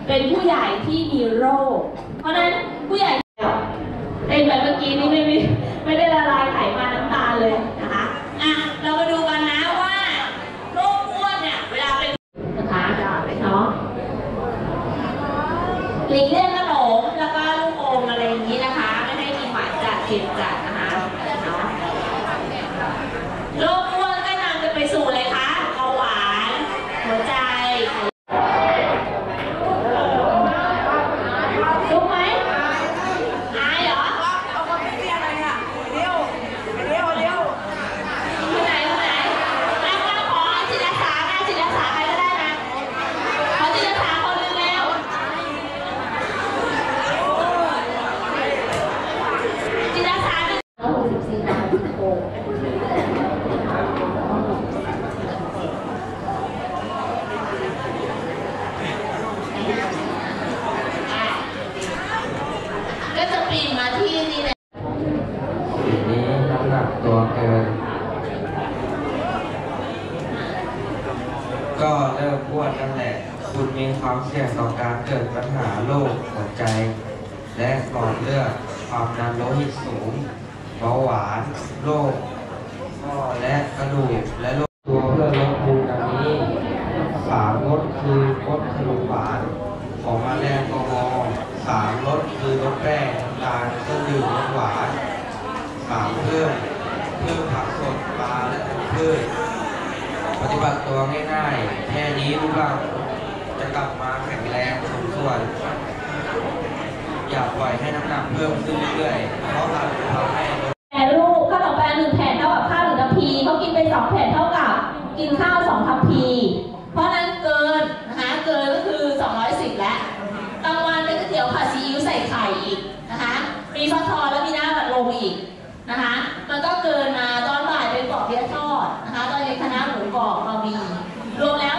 เป็นผู้ใหญ่ที่มีโรคเพราะฉะนั้นผู้ใหญ่เป็นแบบเมื่อกี้นี้ไม่ได้ละลายไขมันน้ำตาลเลยนะคะเรามาดูกันนะว่าโรคอ้วนเนี่ยเวลาเป็นนะคะเนาะหลีกเลี่ยงขนมแล้วก็ลูกอมอะไรอย่างนี้นะคะไม่ให้กินหวานจัดเค็มจัดนะคะโรคอ้วนก็นำจะไปสู่อะไรคะเบาหวานหัวใจรู้ไหมอายเหรอเอาคนไม่เรียนอะไรอ่ะเร็วคนไหนแล้วขอจิตอาสาใครก็ได้นะขอจิตอาสาคนนึงแล้วจิตอาสา164 ก็จะปีนมาที่นี่แหละปีนี้น้ำหนักตัวเกินก็เริ่มอ้วนนั่นแหละคุณมีความเสี่ยงต่อการเกิดปัญหาโรคหัวใจและหลอดเลือดความดันโลหิตสูงเบาหวานโรคข้อและกระดูกและโรคตัวเพื่อลดภูมิดังนี้3 ลดคือลดขนมหวานของมาแอลกอฮอล์3 ลดคือลดแป้งน้ำตาลเครื่องดื่มรสหวาน3 เพิ่มผักสดปลาและพืชปฏิบัติตัวง่ายๆแค่นี้รูปร่างจะกลับมาแข็งแรงสมส่วนอย่าปล่อยให้น้ำหนักเพิ่มขึ้นเรื่อยๆเพราะอาจจะทำให้ลูกขนมปัง1 แผ่นเท่ากับข้าว1 ทัพพีเขากินไป2 แผ่นเท่ากับกินข้าว2 ทัพพีเพราะนั้นเกินนะคะเกินก็คือ210แล้วกลางวันเป็นก๋วยเตี๋ยวผัดซีอิ๊วใส่ไข่อีกนะคะมีฟักทองแล้วมีหน้าผัดลมอีกนะคะมันก็เกินมาตอนบ่ายเป็นปอเปี๊ยะทอดนะคะตอนเย็นคณะหมูกรอบเรามีรวมแล้ว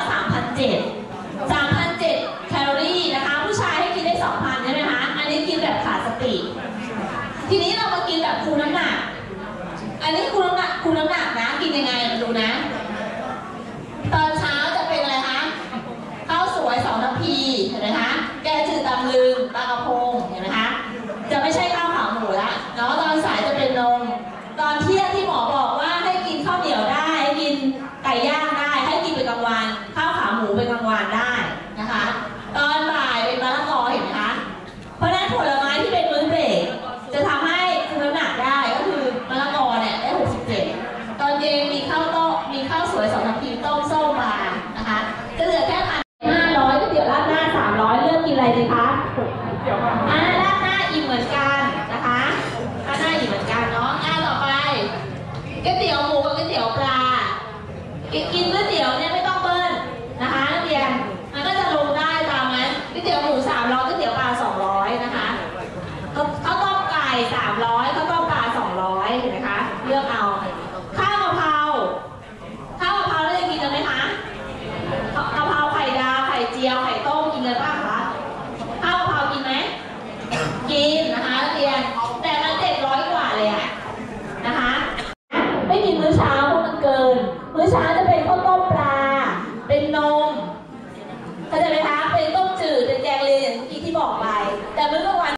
3,700 แคลอรี่นะคะผู้ชายให้กินได้ 2,000 ใช่ไหมคะอันนี้กินแบบขาดสติทีนี้เรามากินแบบคุมน้ำหนักอันนี้คุมน้ำหนักนะกินยังไงดูนะตอนเช้าจะเป็นอะไรคะข้าวสวย2 ทัพพีเห็นไหมคะแกงจืดตำลึงปลากระพงเห็นไหมคะจะไม่ใช่ข้าวขาหมูละเนาะตอนสายจะเป็นนมตอนเที่ยงที่หมอบอกว่าให้กินข้าวเหนียวได้ให้กินไก่ย่างได้ให้กินเป็นกลางวันข้าวขาหมูเป็นกลางวันได้นะคะตอนบ่ายเป็นมะละกอเห็นไหมคะเพราะฉะนั้นผลไม้ที่เป็นมื้อเบรกจะทำให้คุมน้ำหนักได้ก็คือมะละกอเนี่ยได้67ตอนเย็นมีข้าวสวย2 ทัพพีต้มส้มมานะคะจะเหลือแค่1,500ก๋วยเตี๋ยวราดหน้า300เลือกกินอะไรดีคะราดหน้าอิ่มเหมือนกันนะคะราดหน้าอิ่มเหมือนกันเนาะต่อไปก๋วยเตี๋ยวหมูกับก๋วยเตี๋ยวปลากินก๋วยเตี๋ยวเนี่ยไม่ต้องเบิ้ลนะคะนักเรียนมันก็จะลงได้ตามนั้นก๋วยเตี๋ยวหมู300ก๋วยเตี๋ยวปลา200นะคะข้าวต้มไก่300ข้าวต้มปลา200เห็นไหมคะเลือกเอาข้าวกะเพราแล้วจะกินกันไหมคะกะเพราไข่ดาวไข่เจียวไข่ต้มกินกันป่ะคะข้าวกะเพรากินไหมกินนะคะเรียนแต่มัน700 กว่าเลยอะนะคะไม่กินมื้อเช้าเพราะมันเกินมื้อเช้าจะเป็น